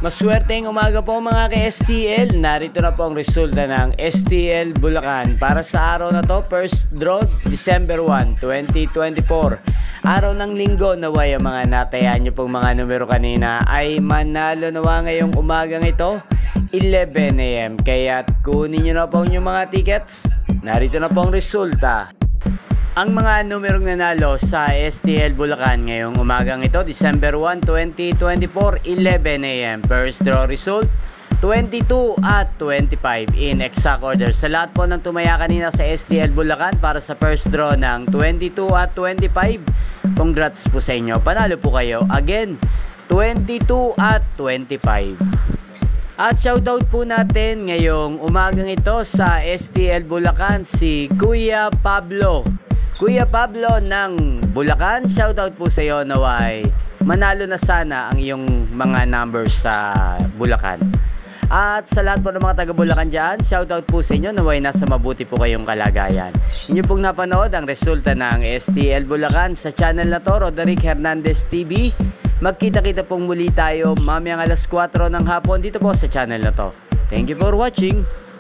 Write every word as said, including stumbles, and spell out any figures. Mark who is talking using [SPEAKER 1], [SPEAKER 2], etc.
[SPEAKER 1] Maswerteng umaga po mga ka-S T L. Narito na po ang resulta ng S T L Bulacan para sa araw na to, first draw December first, twenty twenty-four. Araw ng linggo, naway ang mga natayaan nyo pong mga numero kanina ay manalo nawa ngayong umagang ito, eleven A M Kaya kunin nyo na po yung mga tickets. Narito na po ang resulta. Ang mga numerong nanalo sa S T L Bulacan ngayong umagang ito, December first, twenty twenty-four, eleven A M First draw result, twenty-two at twenty-five in exact order. Sa lahat po ng tumaya kanina sa S T L Bulacan para sa first draw ng twenty-two at twenty-five, congrats po sa inyo. Panalo po kayo. Again, twenty-two at twenty-five. At shoutout po natin ngayong umagang ito sa S T L Bulacan si Kuya Pablo. Kuya Pablo ng Bulacan, shoutout po sa iyo, naway manalo na sana ang iyong mga numbers sa Bulacan. At sa lahat po ng mga taga Bulacan dyan, shoutout po sa inyo, naway nasa mabuti po kayong kalagayan. Inyo pong napanood ang resulta ng S T L Bulacan sa channel na to, Roderick Hernandez T V. Magkita-kita pong muli tayo mamayang alas kwatro ng hapon dito po sa channel na to. Thank you for watching.